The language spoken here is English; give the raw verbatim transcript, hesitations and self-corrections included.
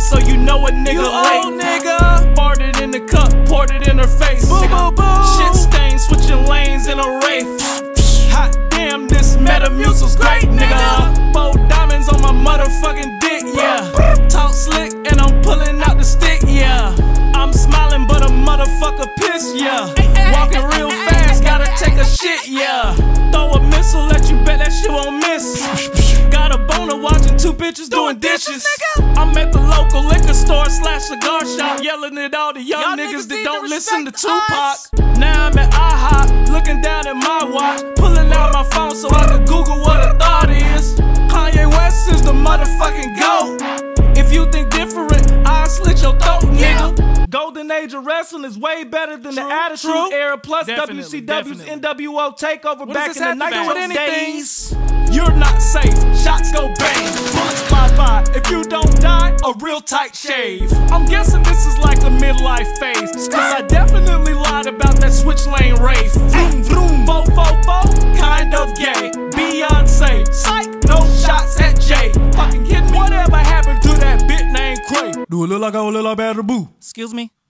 so you know a nigga you late. old nigga. Farted in the cup, poured it in her face. Boo, boo, boo. Shit stain, switching lanes in a wraith. Hot damn, this Metamucil's great, nigga. Four diamonds on my motherfucking dick, yeah. Talk slick and I'm pulling out the stick, yeah. I'm smiling but a motherfucker piss, yeah. Walking real fast, gotta take a shit, yeah. Throw a missile, let you bet that shit won't miss. Got a boner watching two bitches doing dishes. I'm at the local liquor store slash cigar shop, yelling at all the young niggas that don't listen to Tupac. Now I'm at IHOP, looking down at my watch, pulling out my phone so I can Google what a thought is. Kanye West is the motherfucking GOAT. If you think different, I'll slit your throat, nigga. Golden age of wrestling is way better than True. the Attitude True. Era, plus definitely, W C W's definitely. N W O takeover what back in the nineties days. You're not safe, shots go bang, bullets fly by. If you don't die, a real tight shave. I'm guessing this is like a midlife phase, cause I definitely lied about that switch lane race. Vroom vroom, fo fo fo, kind of gay. Beyonce, psych, no shots at Jay. Fucking kidding me? Whatever happened to that bit named Quay? Do a little like a little better boo. Excuse me?